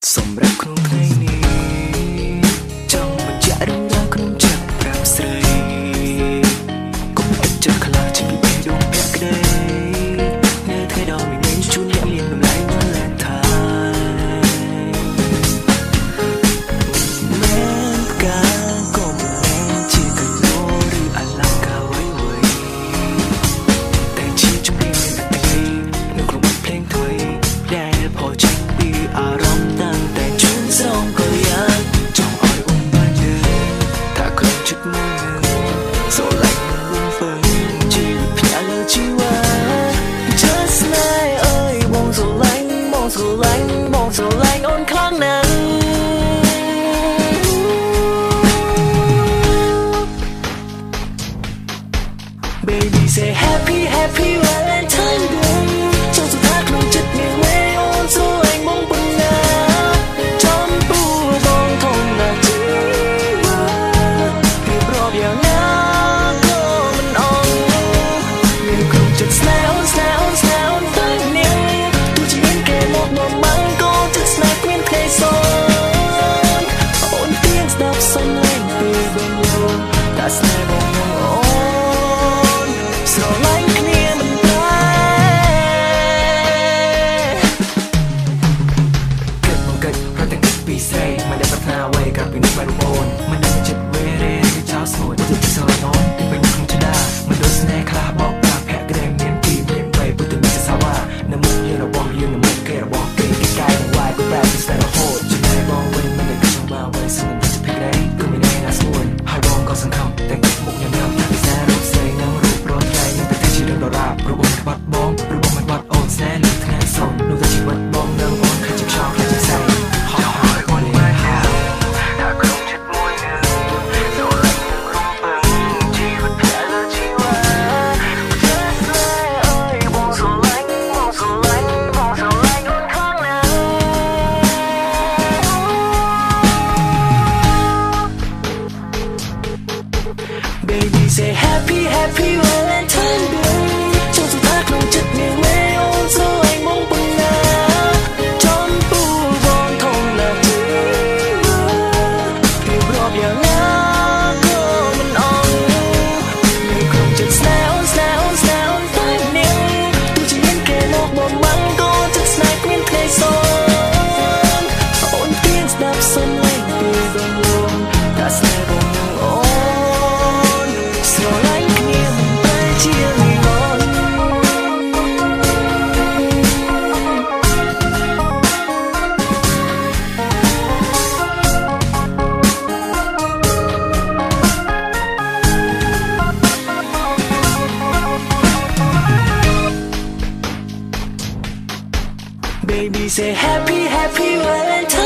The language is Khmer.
សម្រាប់ក្នុងថ្ងៃនេះចង់បញ្ជាក់រឿងរ៉ាវក្នុងចិត្តប្រាប់ស្រីកុំទឹកចិត្តខ្លាចពីពេលដងពាក់ក្តីនៅថ្ងៃដ៏មានន័យជូនអ្នកមានតម្លៃមកលែងថាមិនការកុំជាកញ្ញោឬអាឡាកាវៃវៃតែជាជំនាញនៃអតីតនៅក្នុងបទភ្លេងថ្មីដែលផុសចេញពីអារម្មណ៍តាំងតែជូនស្រងក៏យ៉ាងចង់ឲ្យអូនបានយល់ថាក្នុងចិត្តមួយស្រឡាញ់មិនពឹងជីវិតផ្ញើលើជីវ៉ា Just like អើយបងស្រឡាញ់បងស្រឡាញ់បងស្រឡាញ់អូនខ្លាំងណាស់ Baby say happy happy Valentine Day ចង់សុខថាក្នុងចិត្តមានវេអូនស្រឡាញ់បងប៉ុណ្ណាចំពោះបងធំណាស់ជីវ៉ារៀបរាប់យ៉ាងណាក៏មិនអន់មានក្នុងចិត្តស្នេហ៍អូនស្នេហ៍អូនស្នេហ៍អូនតែនាងទោះជាមានគេមកបាំងក៏ចិត្តស្នេហ៍គ្មានថ្ងៃសល់អូនទៀងស្ដាប់សំឡេងពីបងយោតែស្នេហ៍បងអូនស្រឡាញ់គ្នាមិនដែរគិតមកគិតរត់តែគិតពីស្រីមិនដែលប្រាថ្នាអ្វីក្រៅពីនេះបែបអូនមិនដែលចិត្តវេរេឬចោលស្មួយទៅស្រឡាញ់អូនពេញក្នុងចិត្តដែរមិនដូចស្នេហ៍ខ្លះបោកប្រាស់ភក្តិមានពីមានបីពុទ្ធមានសាវ៉ានៅមុខយើងរបស់យើងនៅមុខគេរបស់គេគេកែមកវាយទៅបែបស្នេហ៍រហូតចំណែកបងវិញមិនដែលចង់មកវិញស្មិនទៅភក្តិគឺមានណាស្មួយហើយបងក៏សង្ឃឹមតែមុខញញឹមពិសារូបស្រីនឹងរូបរត់ថ្ងៃនឹងទៅជារឿងដរាបព្រោះបងក្បត់បងព្រោះបងមិនបាត់អូនស្នេហ៍នៅថ្ងៃសននោះតែជីវិតបងនឹងអូនខិតជាខ្យល់ខ្លាចជាស្អីហើយអូនបានហើយថាក្នុងចិត្តមួយនឹងស្រឡាញ់នឹងក្នុងពឹងជីវិតផ្លែលើជីវ៉ា Just like អើយបងស្រឡាញ់បងស្រឡាញ់បងស្រឡាញ់អូនខ្លាំងណាស់ Baby say happy happy Valentine Day ចង់សុខថាក្នុងចិត្តមានវេអូនស្រឡាញ់បងប៉ុណ្ណាចំពោះបងធំណាស់ជីវ៉ារៀបរាប់យ៉ាងណាក៏មិនអន់នៅក្នុងចិត្តស្នេហ៍អូនស្នេហ៍អូនស្នេហ៍អូនតែនាងទោះជាមានគេមកបាំងក៏ចិត្តស្នេហ៍គ្មានថ្ងៃសល់អូនទៀងស្ដាប់សំឡេងពីបងយោតែស្នេហ៍បងនឹងអូនស្រឡាញ់គ្នាមិនបែរជានិវត្តន៍ Baby say happy happy Valentine